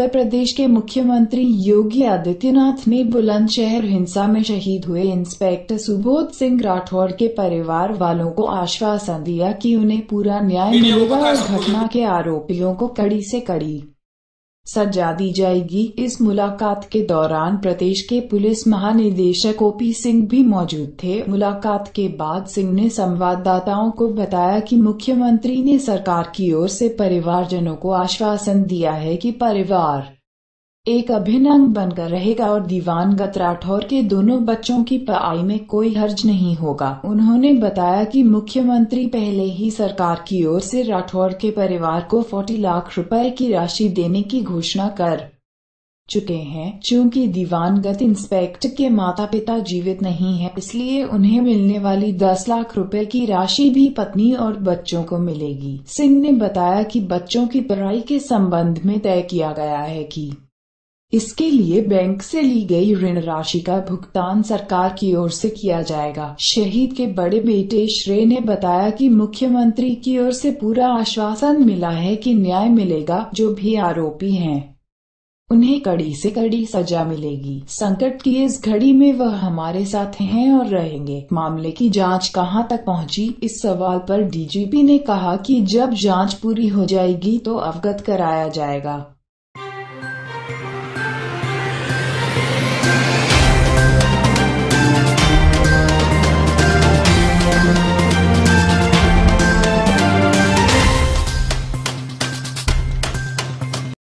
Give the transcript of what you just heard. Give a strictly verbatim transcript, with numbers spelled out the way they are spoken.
उत्तर प्रदेश के मुख्यमंत्री योगी आदित्यनाथ ने बुलंदशहर हिंसा में शहीद हुए इंस्पेक्टर सुबोध सिंह राठौड़ के परिवार वालों को आश्वासन दिया कि उन्हें पूरा न्याय मिलेगा और घटना के आरोपियों को कड़ी से कड़ी सजा दी जाएगी। इस मुलाकात के दौरान प्रदेश के पुलिस महानिदेशक ओपी सिंह भी मौजूद थे। मुलाकात के बाद सिंह ने संवाददाताओं को बताया कि मुख्यमंत्री ने सरकार की ओर से परिवारजनों को आश्वासन दिया है कि परिवार एक अभिन्न अंग बनकर रहेगा और दिवंगत राठौर के दोनों बच्चों की पढ़ाई में कोई हर्ज नहीं होगा। उन्होंने बताया कि मुख्यमंत्री पहले ही सरकार की ओर से राठौर के परिवार को चालीस लाख रुपए की राशि देने की घोषणा कर चुके हैं। चूंकि दिवंगत इंस्पेक्टर के माता पिता जीवित नहीं हैं, इसलिए उन्हें मिलने वाली दस लाख रुपए की राशि भी पत्नी और बच्चों को मिलेगी। सिंह ने बताया कि बच्चों की पढ़ाई के संबंध में तय किया गया है कि इसके लिए बैंक से ली गई ऋण राशि का भुगतान सरकार की ओर से किया जाएगा। शहीद के बड़े बेटे श्रेय ने बताया कि मुख्यमंत्री की ओर से पूरा आश्वासन मिला है कि न्याय मिलेगा। जो भी आरोपी हैं उन्हें कड़ी से कड़ी सजा मिलेगी। संकट की इस घड़ी में वह हमारे साथ हैं और रहेंगे। मामले की जांच कहां तक पहुंची, इस सवाल पर डीजीपी ने कहा कि जब जांच पूरी हो जाएगी तो अवगत कराया जाएगा।